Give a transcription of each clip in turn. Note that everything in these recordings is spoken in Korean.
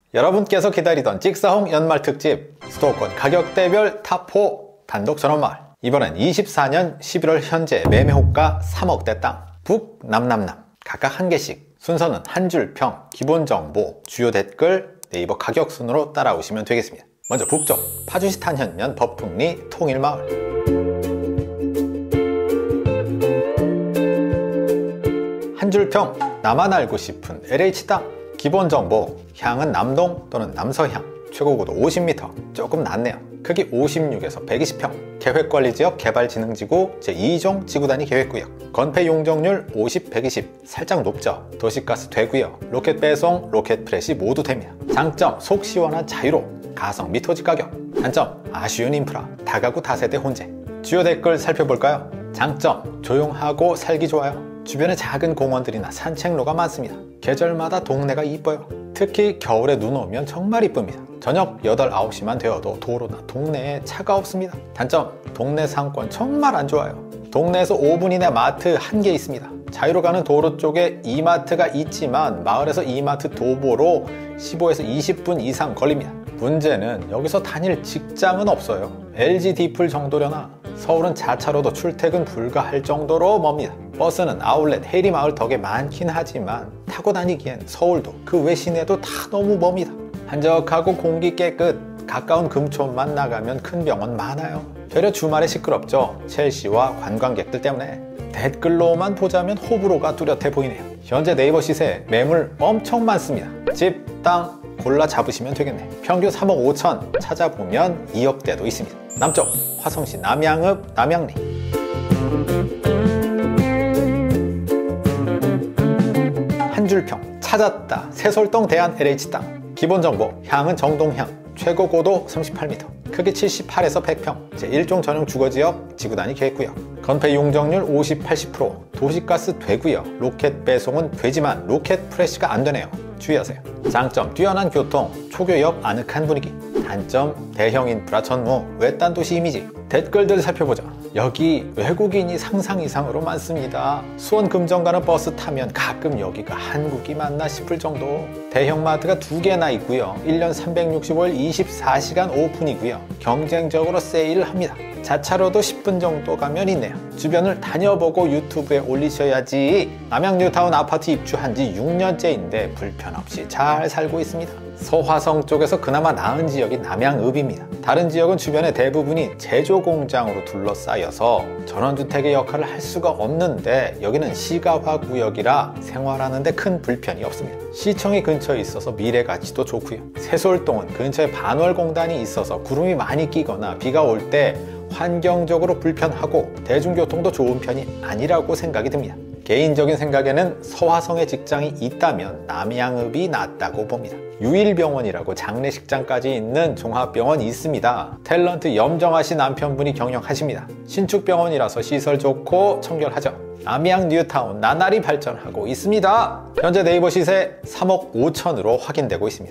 여러분께서 기다리던 찍사홍 연말 특집 수도권 가격대별 탑4 단독 전원마을. 이번엔 24년 11월 현재 매매호가 3억대 땅 북남남남 각각 한 개씩. 순서는 한 줄 평, 기본 정보, 주요 댓글, 네이버 가격 순으로 따라오시면 되겠습니다. 먼저 북쪽 파주시 탄현면 법풍리 통일마을. 한 줄 평, 나만 알고 싶은 LH 땅. 기본 정보, 향은 남동 또는 남서향. 최고고도 50m, 조금 낮네요. 크기 56에서 120평. 계획관리지역 개발진흥지구 제2종 지구단위 계획구역. 건폐 용적률 50, 120, 살짝 높죠. 도시가스 되고요. 로켓 배송, 로켓 프렛이 모두 됩니다. 장점, 속 시원한 자유로, 가성비 토지 가격. 단점, 아쉬운 인프라, 다가구 다세대 혼재. 주요 댓글 살펴볼까요? 장점, 조용하고 살기 좋아요. 주변에 작은 공원들이나 산책로가 많습니다. 계절마다 동네가 이뻐요. 특히 겨울에 눈 오면 정말 이쁩니다. 저녁 8, 9시만 되어도 도로나 동네에 차가 없습니다. 단점, 동네 상권 정말 안 좋아요. 동네에서 5분 이내 마트 한 개 있습니다. 자유로 가는 도로 쪽에 이마트가 있지만 마을에서 이마트 도보로 15에서 20분 이상 걸립니다. 문제는 여기서 다닐 직장은 없어요. LG 디플 정도려나. 서울은 자차로도 출퇴근 불가할 정도로 멉니다. 버스는 아울렛, 해리마을 덕에 많긴 하지만 타고 다니기엔 서울도 그 외 시내도 다 너무 멉니다. 한적하고 공기 깨끗, 가까운 금촌만 나가면 큰 병원 많아요. 되려 주말에 시끄럽죠. 첼시와 관광객들 때문에. 댓글로만 보자면 호불호가 뚜렷해 보이네요. 현재 네이버 시세 매물 엄청 많습니다. 집, 땅 골라 잡으시면 되겠네. 평균 3억 5천, 찾아보면 2억대도 있습니다. 남쪽 화성시 남양읍 남양리. 한 줄 평, 찾았다. 새솔동 대안 LH 땅. 기본 정보, 향은 정동향. 최고 고도 38m, 크기 78에서 100평, 제1종 전용 주거지역 지구단위 계획구역. 건폐 용적률 50, 80%, 도시가스 되고요. 로켓 배송은 되지만 로켓 프레시가 안 되네요. 주의하세요. 장점, 뛰어난 교통, 초교역 아늑한 분위기. 단점, 대형 인프라 전무, 외딴 도시 이미지. 댓글들 살펴보자. 여기 외국인이 상상 이상으로 많습니다. 수원 금정 가는 버스 타면 가끔 여기가 한국이 맞나 싶을 정도. 대형마트가 2개나 있고요. 1년 365일 24시간 오픈이고요. 경쟁적으로 세일을 합니다. 자차로도 10분 정도 가면 있네요. 주변을 다녀보고 유튜브에 올리셔야지. 남양 뉴타운 아파트 입주한 지 6년째인데 불편 없이 잘 살고 있습니다. 서화성 쪽에서 그나마 나은 지역이 남양읍입니다. 다른 지역은 주변의 대부분이 제조 공장으로 둘러싸여서 전원주택의 역할을 할 수가 없는데 여기는 시가화 구역이라 생활하는 데 큰 불편이 없습니다. 시청이 근처에 있어서 미래 가치도 좋고요. 새솔동은 근처에 반월공단이 있어서 구름이 많이 끼거나 비가 올 때 환경적으로 불편하고 대중교통도 좋은 편이 아니라고 생각이 듭니다. 개인적인 생각에는 서화성에 직장이 있다면 남양읍이 낫다고 봅니다. 유일병원이라고 장례식장까지 있는 종합병원이 있습니다. 탤런트 염정아 씨 남편분이 경영하십니다. 신축병원이라서 시설 좋고 청결하죠. 남양 뉴타운 나날이 발전하고 있습니다. 현재 네이버 시세 3억 5천으로 확인되고 있습니다.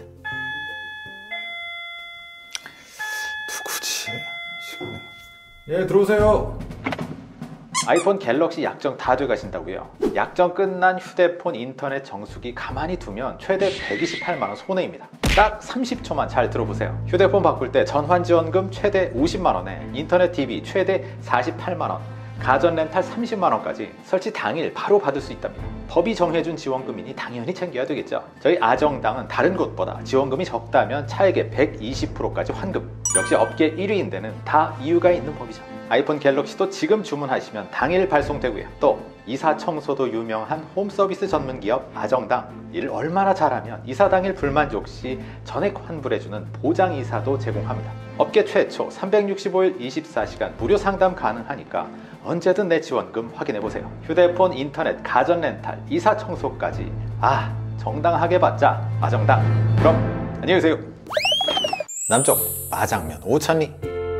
누구지? 예, 들어오세요. 아이폰 갤럭시 약정 다 돼가신다고요? 약정 끝난 휴대폰 인터넷 정수기 가만히 두면 최대 128만원 손해입니다. 딱 30초만 잘 들어보세요. 휴대폰 바꿀 때 전환지원금 최대 50만원에 인터넷 TV 최대 48만원, 가전 렌탈 30만원까지 설치 당일 바로 받을 수 있답니다. 법이 정해준 지원금이니 당연히 챙겨야 되겠죠. 저희 아정당은 다른 곳보다 지원금이 적다면 차액의 120%까지 환급. 역시 업계 1위인 데는 다 이유가 있는 법이죠. 아이폰 갤럭시도 지금 주문하시면 당일 발송되고요. 또 이사 청소도 유명한 홈서비스 전문기업 아정당. 일을 얼마나 잘하면 이사 당일 불만족 시 전액 환불해주는 보장이사도 제공합니다. 업계 최초 365일 24시간 무료 상담 가능하니까 언제든 내 지원금 확인해보세요. 휴대폰, 인터넷, 가전 렌탈, 이사 청소까지 정당하게 받자 아정당. 그럼 안녕히 계세요. 남쪽 마장면 오천리.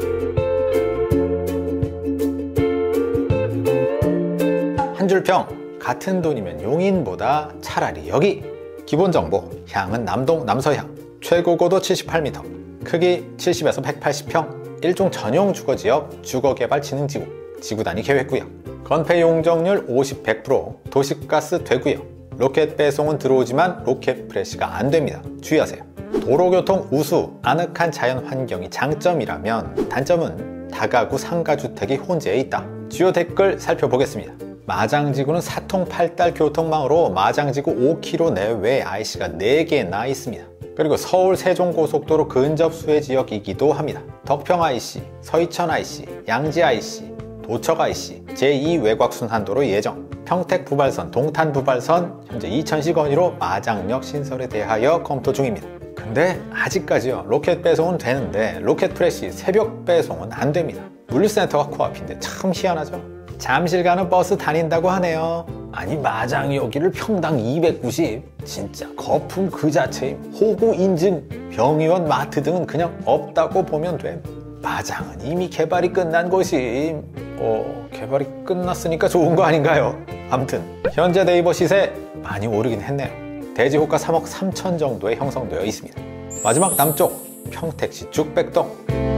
한 줄 평, 같은 돈이면 용인보다 차라리 여기. 기본 정보, 향은 남동 남서향. 최고 고도 78m, 크기 70에서 180평, 1종 전용 주거지역 주거개발진흥지구 지구단위 계획구역. 건폐 용적률 50, 100%, 도시가스 되고요. 로켓 배송은 들어오지만 로켓 프레시가 안 됩니다. 주의하세요. 도로교통 우수, 아늑한 자연 환경이 장점이라면 단점은 다가구 상가주택이 혼재해 있다. 주요 댓글 살펴보겠습니다. 마장지구는 사통팔달 교통망으로 마장지구 5km 내외에 IC가 4개나 있습니다. 그리고 서울 세종고속도로 근접 수혜 지역이기도 합니다. 덕평 IC, 서이천 IC, 양지 IC, 도척 IC, 제2 외곽순환도로 예정, 평택 부발선, 동탄 부발선 현재 2000시 건의로 마장역 신설에 대하여 검토 중입니다. 근데 아직까지요, 로켓 배송은 되는데 로켓 프레시 새벽 배송은 안 됩니다. 물류센터가 코앞인데 참 희한하죠. 잠실 가는 버스 다닌다고 하네요. 아니 마장 여기를 평당 290? 진짜 거품 그 자체임. 호구 인증, 병의원, 마트 등은 그냥 없다고 보면 됨. 마장은 이미 개발이 끝난 곳임. 개발이 끝났으니까 좋은 거 아닌가요? 아무튼 현재 네이버 시세 많이 오르긴 했네요. 대지 호가 3억 3천 정도에 형성되어 있습니다. 마지막 남쪽 평택시 죽백동.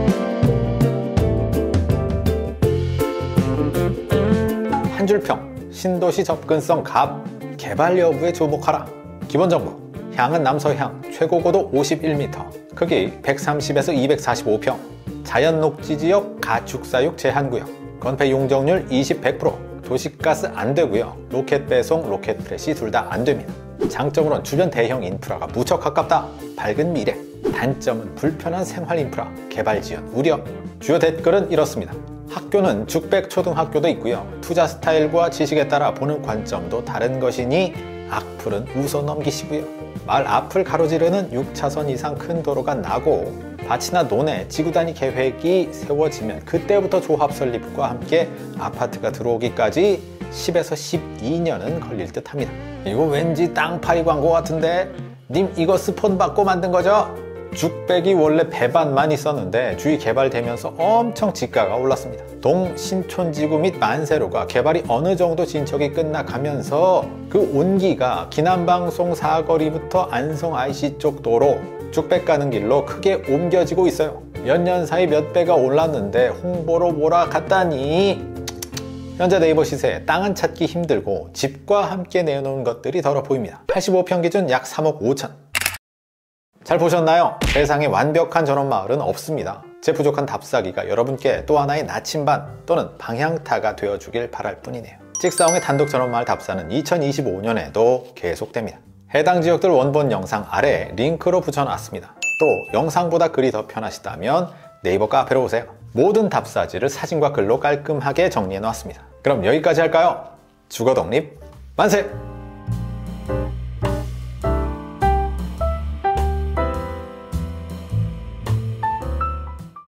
한 줄평, 신도시 접근성 갑, 개발 여부에 주목하라. 기본 정보, 향은 남서향, 최고 고도 51m, 크기 130에서 245평, 자연 녹지지역 가축사육 제한구역, 건폐 용적률 100%, 도시가스 안 되고요. 로켓 배송, 로켓 프레시 둘 다 안 됩니다. 장점으로는 주변 대형 인프라가 무척 가깝다. 밝은 미래. 단점은 불편한 생활 인프라, 개발 지연 우려. 주요 댓글은 이렇습니다. 학교는 죽백 초등학교도 있고요. 투자 스타일과 지식에 따라 보는 관점도 다른 것이니 악플은 웃어 넘기시고요. 마을 앞을 가로지르는 6차선 이상 큰 도로가 나고 밭이나 논에 지구단위 계획이 세워지면 그때부터 조합 설립과 함께 아파트가 들어오기까지 10에서 12년은 걸릴 듯 합니다. 이거 왠지 땅파리 광고 같은데? 님 이거 스폰 받고 만든 거죠? 죽백이 원래 배반만 있었는데 주위 개발되면서 엄청 지가가 올랐습니다. 동 신촌지구 및 만세로가 개발이 어느 정도 진척이 끝나가면서 그 온기가 기남방송 사거리부터 안성 IC 쪽 도로 죽백 가는 길로 크게 옮겨지고 있어요. 몇 년 사이 몇 배가 올랐는데 홍보로 몰아갔다니. 현재 네이버 시세 땅은 찾기 힘들고 집과 함께 내놓은 것들이 더러 보입니다. 85평 기준 약 3억 5천. 잘 보셨나요? 세상에 완벽한 전원마을은 없습니다. 제 부족한 답사기가 여러분께 또 하나의 나침반 또는 방향타가 되어주길 바랄 뿐이네요. 찍사홍의 단독 전원마을 답사는 2025년에도 계속됩니다. 해당 지역들 원본 영상 아래에 링크로 붙여놨습니다. 또 영상보다 글이 더 편하시다면 네이버 카페로 오세요. 모든 답사지를 사진과 글로 깔끔하게 정리해놨습니다. 그럼 여기까지 할까요? 주거독립 만세!